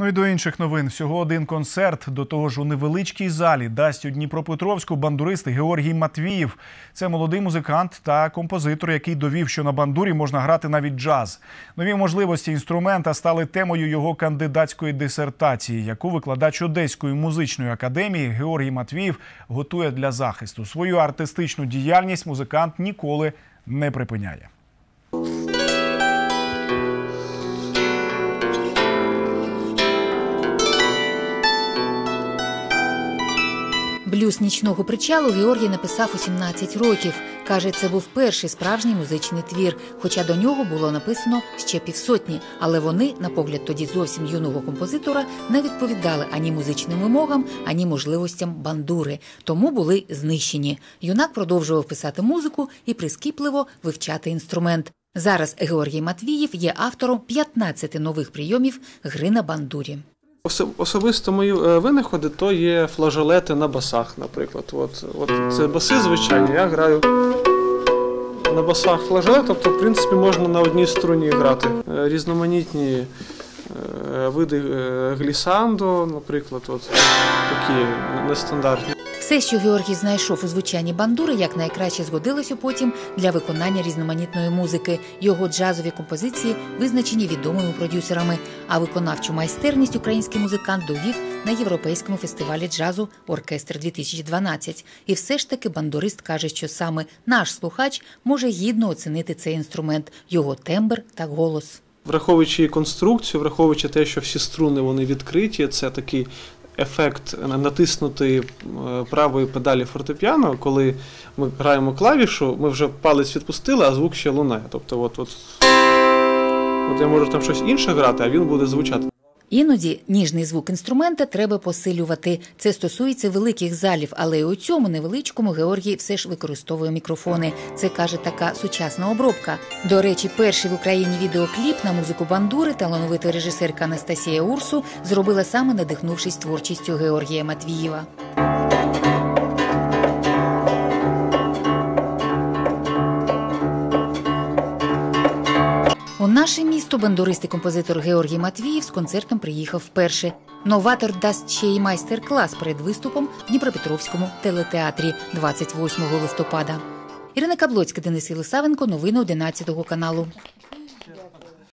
Ну і до інших новин. Всього один концерт, до того ж у невеличкій залі, дасть у Дніпропетровську бандурист Георгій Матвіїв. Це молодий музикант та композитор, який довів, що на бандурі можна грати навіть джаз. Нові можливості інструмента стали темою його кандидатської дисертації, яку викладач Одеської музичної академії Георгій Матвіїв готує для захисту. Свою артистичну діяльність музикант ніколи не припиняє. «Блюз нічного причалу» Георгій написав у 17 років. Каже, це був перший справжній музичний твір, хоча до нього було написано ще півсотні. Але вони, на погляд тоді зовсім юного композитора, не відповідали ані музичним вимогам, ані можливостям бандури. Тому були знищені. Юнак продовжував писати музику і прискіпливо вивчати інструмент. Зараз Георгій Матвіїв є автором 15 нових прийомів гри на бандурі. Особисто мої винаходи – то є флажолети на басах, наприклад. От це баси звичайні, я граю на басах флажолет, тобто, в принципі, можна на одній струні грати. Різноманітні види глісандо, наприклад, такі нестандартні. Все, що Георгій знайшов у звучанні бандури, якнайкраще згодилося потім для виконання різноманітної музики. Його джазові композиції визначені відомими продюсерами, а виконавчу майстерність український музикант довів на Європейському фестивалі джазу «Оркестр-2012». І все ж таки бандурист каже, що саме наш слухач може гідно оцінити цей інструмент, його тембр та голос. Враховуючи конструкцію, враховуючи те, що всі струни вони відкриті, це такий ефект натиснутої правої педалі фортепіано, коли ми граємо клавішу, ми вже палець відпустили, а звук ще лунає. Тобто от я можу там щось інше грати, а він буде звучати. Іноді ніжний звук інструмента треба посилювати. Це стосується великих залів, але і у цьому невеличкому Георгій все ж використовує мікрофони. Це, каже, така сучасна обробка. До речі, перший в Україні відеокліп на музику бандури талановита режисерка Анастасія Урсу зробила саме надихнувшись творчістю Георгія Матвіїва. У наше місто бандурист і композитор Георгій Матвіїв з концертом приїхав вперше. Новатор дасть ще й майстер-клас перед виступом в Дніпропетровському телетеатрі 28 листопада. Ірина Каблоцька, Денис Єлисавенко. Новини 11 каналу.